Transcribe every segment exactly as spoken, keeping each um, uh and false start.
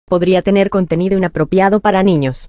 podría tener contenido inapropiado para niños.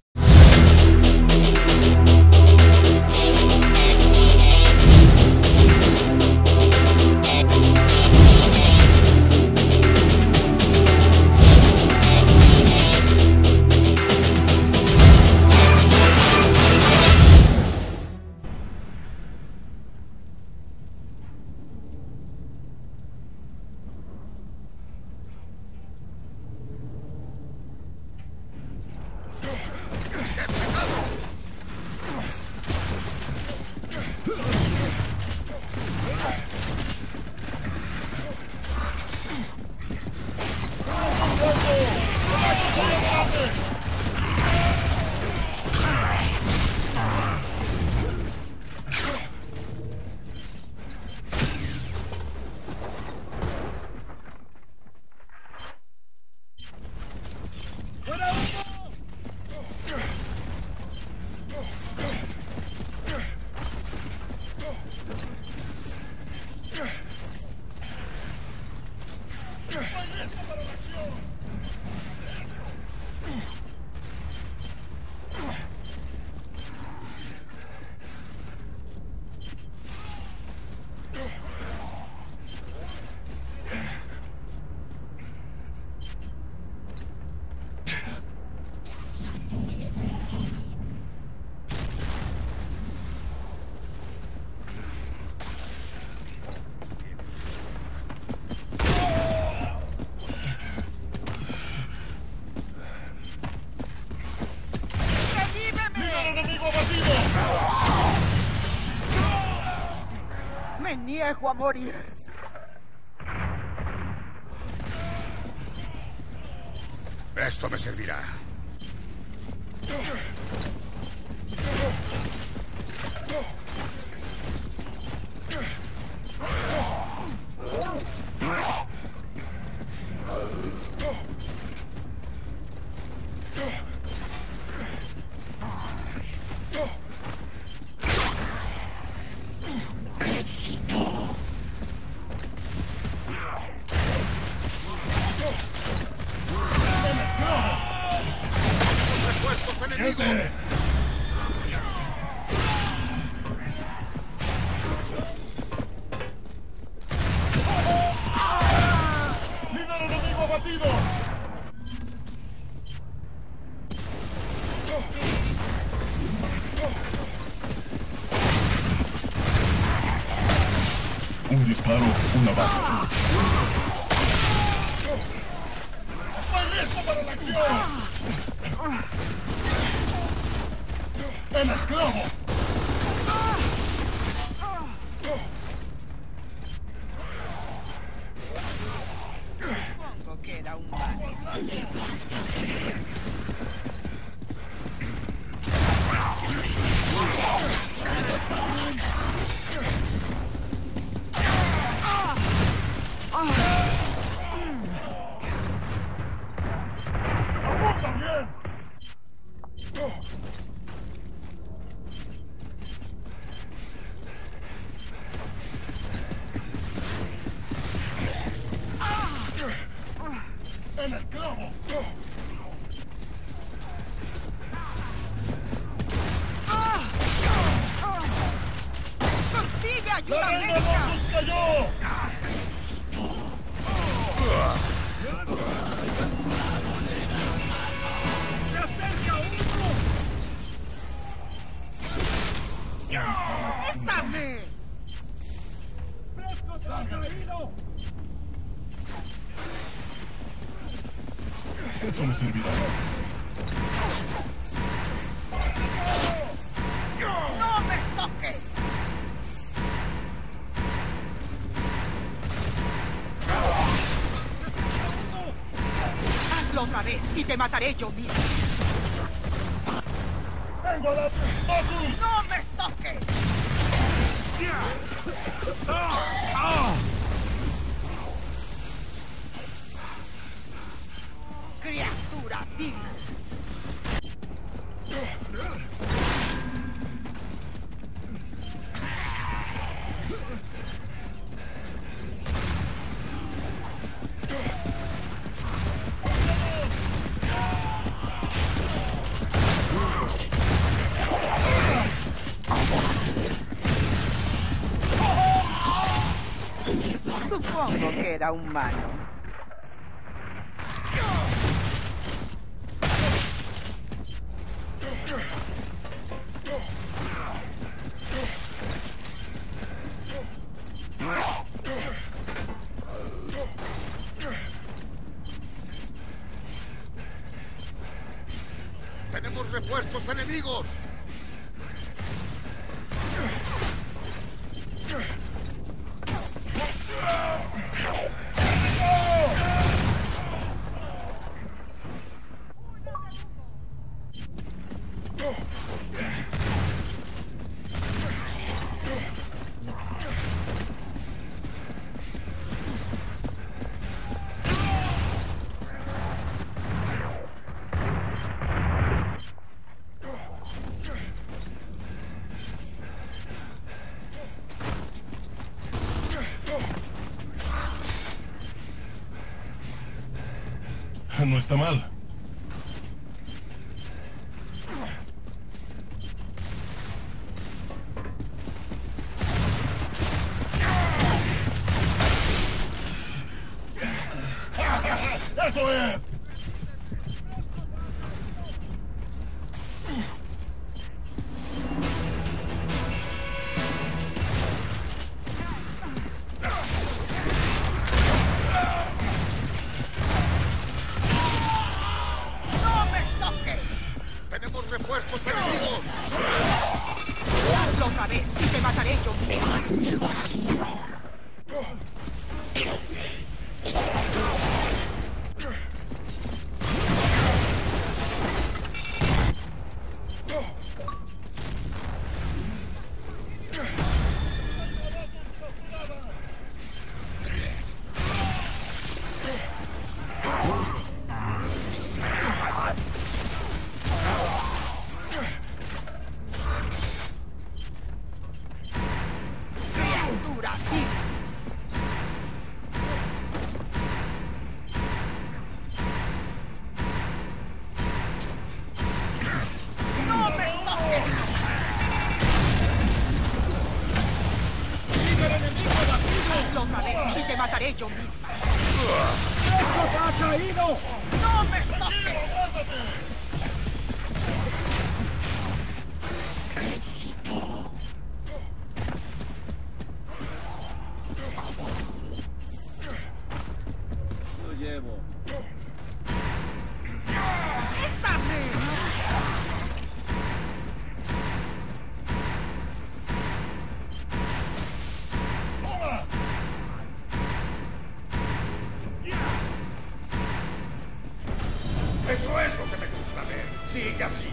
¡Me niego a morir! Esto me servirá. Un disparo, una bala. ¡Estoy listo para la acción! ¡El esclavo! Supongo que era un vale. ¡El esclavo! ¡Consigue ayuda ¡La reina médica! Motus cayó! ¡Se acerca uno! ¡Suéltame! ¡Fresco está caído! Esto me servirá. ¡No me toques! Hazlo otra vez y te mataré yo mismo. ¡Tengo a la Motus! ¡No me toques! ¡Criatura vil! Supongo que era humano. ¡Tenemos refuerzos enemigos! No está mal. ¡Eso es! ¡No me toques! ¡Tenemos refuerzos enemigos! ¡Hazlo otra vez y te mataré yo misma! ¡Criatura vil! ¡No me toques! ¡Hazlo otra vez y te mataré yo misma! ¡Ha caído! ¡No me toques! Lo llevo. ¡Suéltame! ¡Toma! Eso es lo que me gusta ver. Sigue así.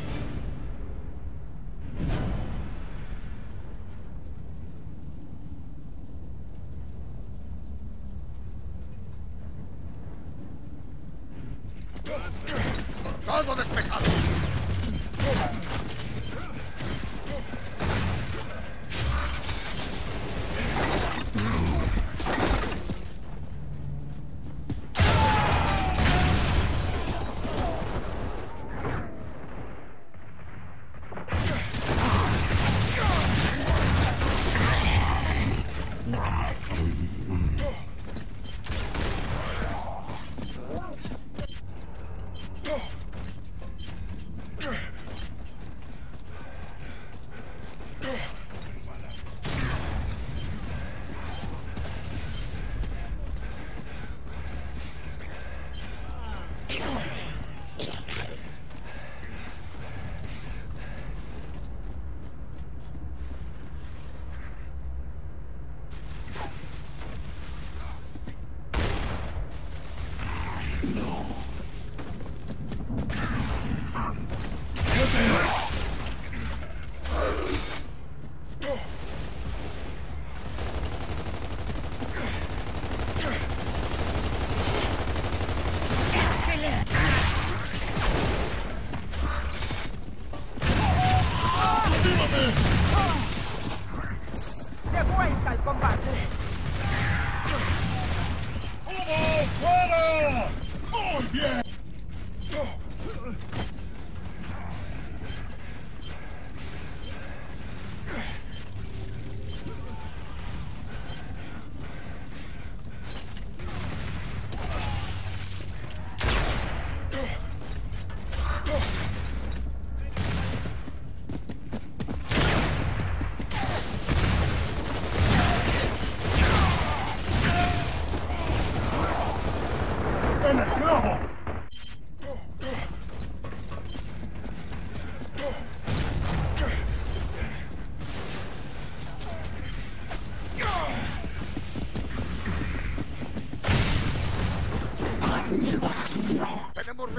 Todo despejado.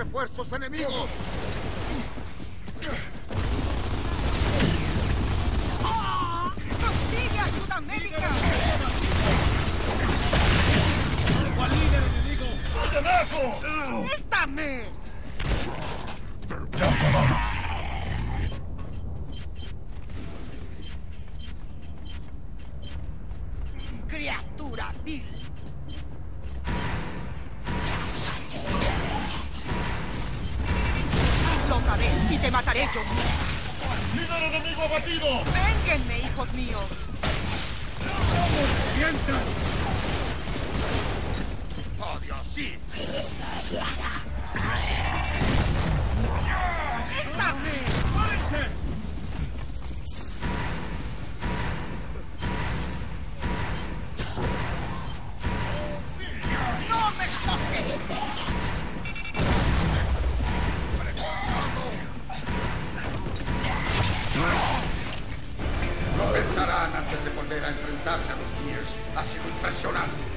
refuerzos enemigos! ¡Consigue ayuda médica! ¡Al líder enemigo! ¡Abajo! ¡Suéltame! Ya acabamos. ¡Criatura vil! Hazlo otra vez y te mataré yo mismo. ¡Líder enemigo abatido! ¡Vénganme, hijos míos! ¡Sientan! ¡Oh, Dios, sí! ¡Suéltame! ¡Párense! ¡No me toques! Lo pensarán antes de volver a enfrentarse a los Gears. Ha sido impresionante.